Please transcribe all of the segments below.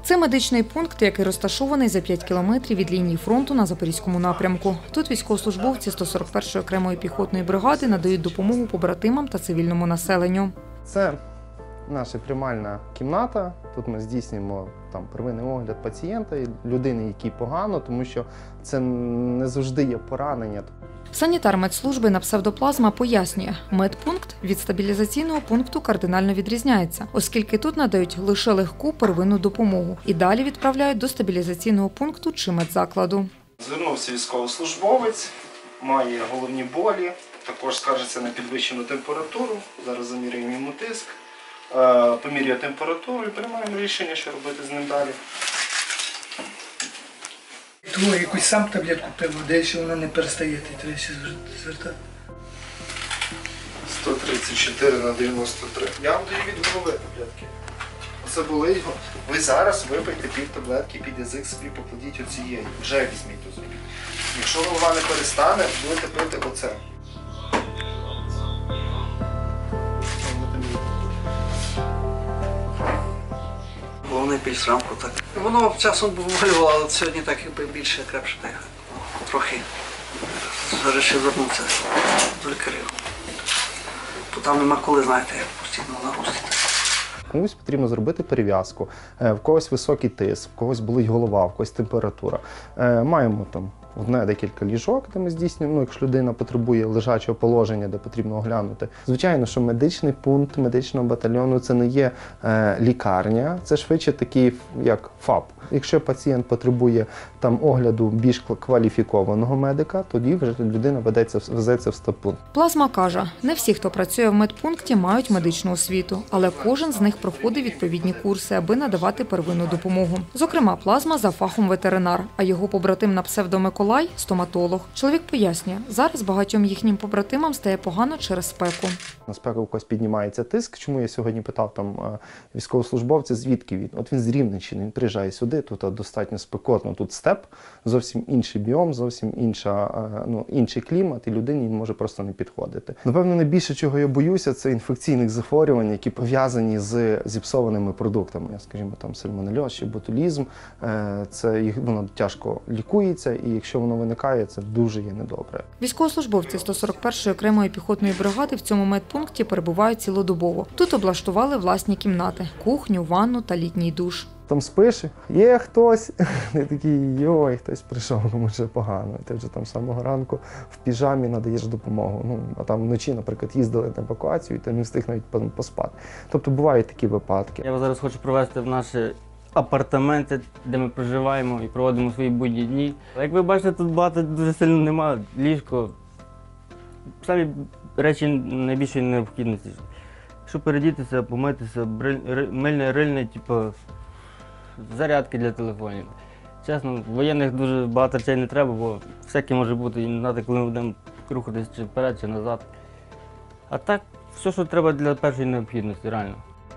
Це медичний пункт, який розташований за 5 кілометрів від лінії фронту на Запорізькому напрямку. Тут військовослужбовці 141-ї окремої піхотної бригади надають допомогу побратимам та цивільному населенню. Це наша приймальна кімната. Тут ми здійснюємо первинний огляд пацієнта, людини, якій погано, тому що це не завжди є поранення. Санітар медслужби на псевдоплазма пояснює, медпункт від стабілізаційного пункту кардинально відрізняється, оскільки тут надають лише легку первинну допомогу і далі відправляють до стабілізаційного пункту чи медзакладу. Звернувся військовослужбовець, має головні болі, також скаржиться на підвищену температуру. Зараз заміряємо йому тиск, поміряє температуру і приймаємо рішення, що робити з ним далі. Тому якусь сам таблетку пив, десь вона не перестає, треба ще звертати. 134/93. Я вам даю від голови таблетки. Це були його. Ви зараз випийте пів таблетки під язик собі, покладіть оцієї. Вже візьміть у зробіть. Якщо голова не перестане, будете пити оце. Головний під рамку так. Воно часом болювало, але сьогодні так якби більше крепше так. Трохи вирішив вернутися до лікарів. Бо там нема коли, знаєте, постійно нагрузити. Комусь потрібно зробити перев'язку, в когось високий тиск, в когось болить голова, в когось температура. Маємо одне-декілька ліжок, де ми здійснюємо, якщо людина потребує лежачого положення, де потрібно оглянути. Звичайно, що медичний пункт медичного батальйону – це не є лікарня, це швидше такий, як ФАП. Якщо пацієнт потребує огляду більш кваліфікованого медика, тоді вже людина везеться в стаб-пункт. Плазма каже, не всі, хто працює в медпункті, мають медичну освіту, але кожен з них проходить відповідні курси, аби надавати первинну допомогу. Зокрема, Плазма за фахом ветеринар, а його побратим на псевдо Миколай – стоматолог. Чоловік пояснює, зараз багатьом їхнім побратимам стає погано через спеку. На спеку у когось піднімається тиск. Чому я сьогодні питав військовослужбовця, звідки він? От він з Рівненщини, він приїжджає сюди, тут достатньо спекотно, тут степ, зовсім інший біом, зовсім інший клімат, і людині він може просто не підходити. Напевно, найбільше, чого я боюся, це інфекційних захворювань, які пов'язані з зіпсованими продуктами, скажімо, сальмонельоз чи ботулізм. Воно тяжко лікується, і якщо воно виникає, це дуже є недобре. Військовослужбовці 141-ї окремої піхотної бригади в цьому медпункті перебувають цілодобово. Тут облаштували власні кімнати – кухню, ванну та літній душ. Там спиш, є хтось, ти такий, йой, хтось прийшов, кому вже погано. Ти вже з самого ранку в піжамі надаєш допомогу. А там вночі, наприклад, їздили на евакуацію, і ти не встиг навіть поспати. Тобто бувають такі випадки. Я вас зараз хочу провести в наші апартаменти, де ми проживаємо і проводимо свої будні дні. Як ви бачите, тут багато дуже сильно немає, ліжко. Самі речі найбільшої необхідності. Щоб передітися, помитися, мильне, рильне, зарядки для телефонів. Чесно, воєнних дуже багато речей не треба, бо всяке може бути, і не знати, коли ми будемо рухатись чи вперед, чи назад. А так, все, що треба для першої необхідності, реально.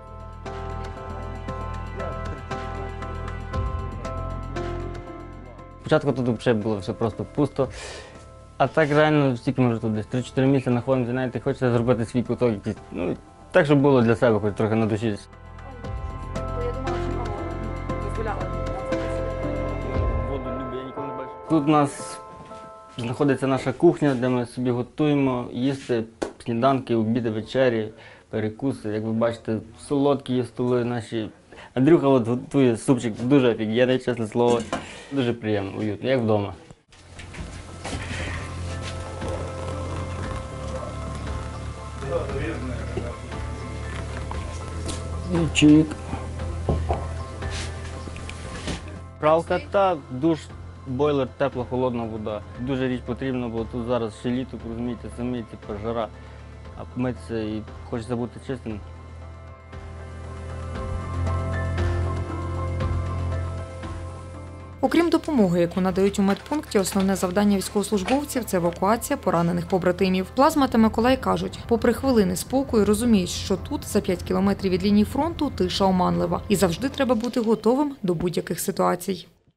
Спочатку тут взагалі було все просто пусто, а так реально, стільки ми вже тут десь 3-4 місяці знаходимося, навіть хочеться зробити свій куток якийсь, так, щоб було для себе, хоч трохи на душі. Тут у нас знаходиться наша кухня, де ми собі готуємо їсти сніданки, обіди, вечері, перекуси. Як ви бачите, солодкі є столи наші. Андрюха готує супчик дуже офігенний, чесне слово. Дуже приємно, уютно, як вдома. Чик. Пралка та душ, бойлер, тепла, холодна вода. Дуже річ потрібна, бо тут зараз ще літо, розумієте, самі, жара, а помитися і хочеться бути чистим. Окрім допомоги, яку надають у медпункті, основне завдання військовослужбовців – це евакуація поранених побратимів. Плазма та Миколай кажуть, попри хвилини спокою, розуміють, що тут, за 5 кілометрів від лінії фронту, тиша оманлива. І завжди треба бути готовим до будь-яких ситуацій.